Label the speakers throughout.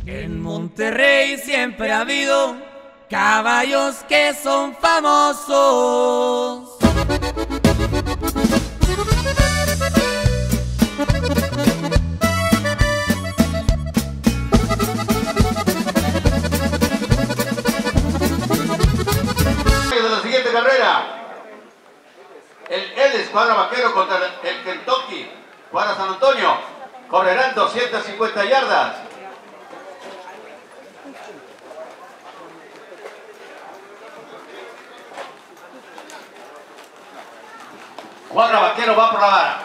Speaker 1: En Monterrey siempre ha habido caballos que son famosos.
Speaker 2: De la siguiente carrera, el Escuadra Vaquero contra el Kentucky, Escuadra San Antonio, correrán 250 yardas. Escuadra Vaquero va por la vara.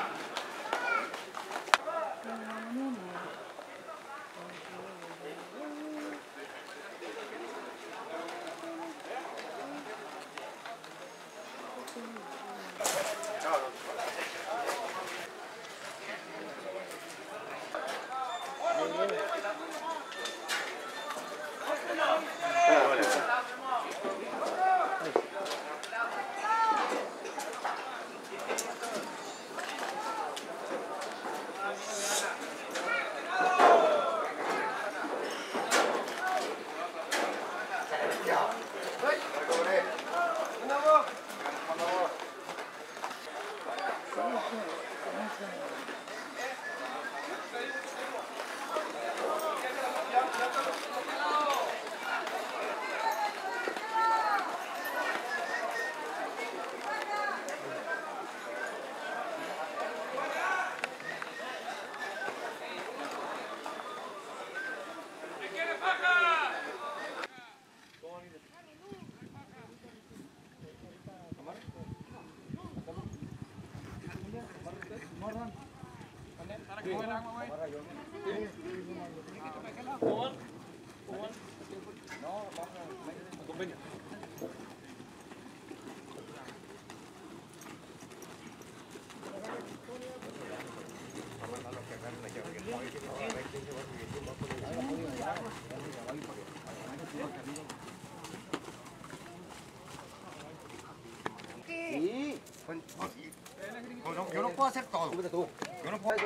Speaker 3: Sí, yo no puedo hacer todo. Yo no puedo.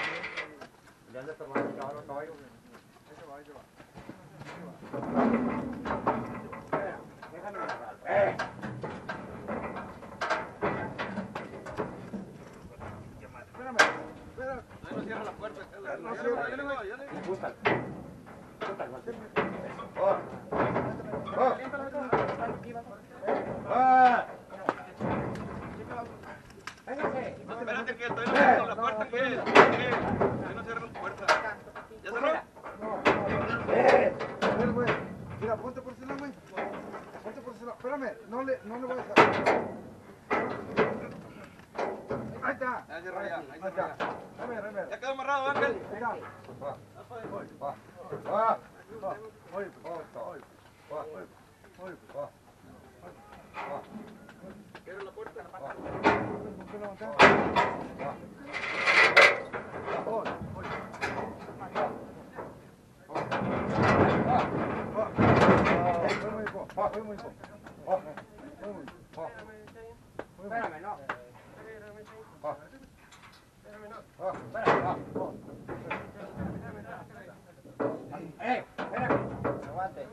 Speaker 2: Espérate que estoy abriendo la puerta, que no cierra la puerta. ¿Ya cerró?
Speaker 4: Mira, ponte por ese lado, güey. Ponte por ese lado. Espérame, no le voy a dejar. Ahí está.
Speaker 2: Ya cerró ya.
Speaker 4: Ahí está. Remero.
Speaker 2: Ya quedó amarrado, Ángel.
Speaker 4: Ahí está.
Speaker 2: ¿Quieres la puerta?
Speaker 3: Espérame, no. Espérame. Aguante.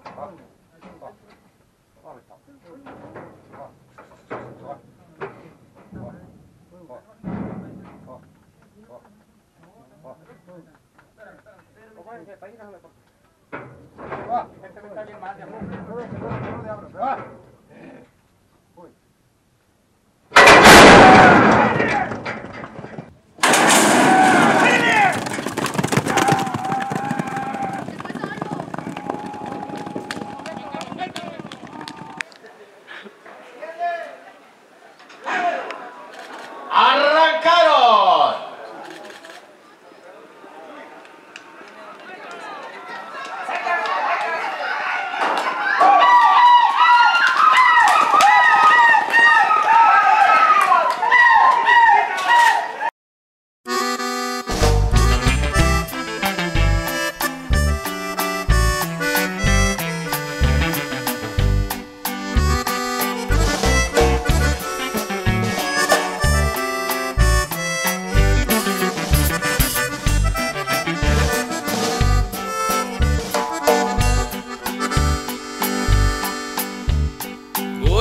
Speaker 2: ¡Arrancaron!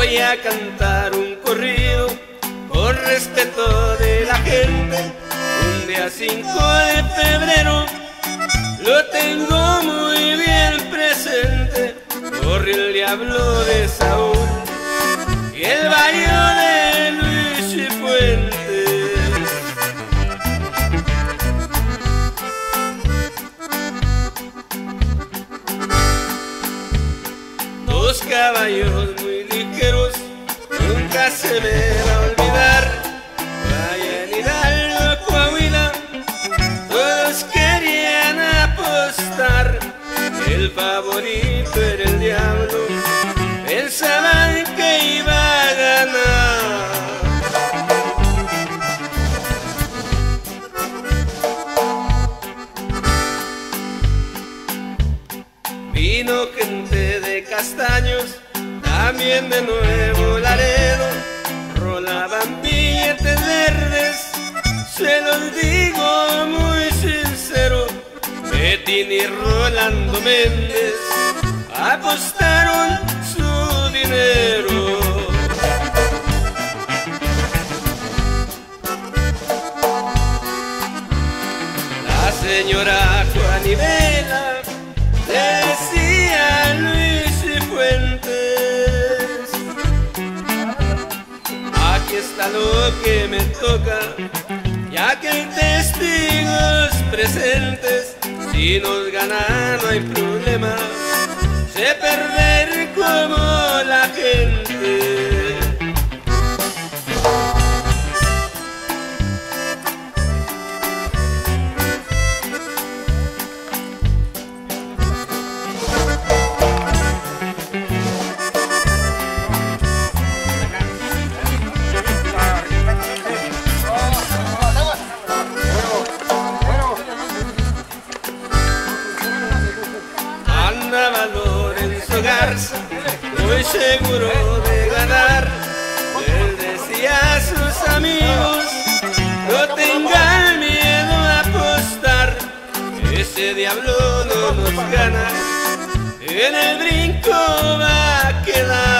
Speaker 5: voy a cantar un corrido por respeto de la gente. Un día 5 de febrero lo tengo muy bien presente. Corre el diablo de Saúl y el barrio de Luis Cifuentes. Dos caballos muy ligeros, nunca se me va a olvidar. Vaya en Hidalgo, Coahuila, todos querían apostar. El favorito era el diablo, pensaban que iba a ganar. Vino gente de Castaños, también de Nuevo Laredo, rolaban billetes verdes, se los digo muy sincero. Betín y Rolando Méndez apostaron su dinero. La señora Juanivela le decía a Luis Cifuentes: aquí está lo que me toca, ya que hay testigos presentes. Si nos gana no hay problema, sé perder como la gente. Lorenzo Garza, muy seguro de ganar. Él decía a sus amigos: no tengan miedo a apostar, ese diablo no nos gana, en el brinco va a quedar.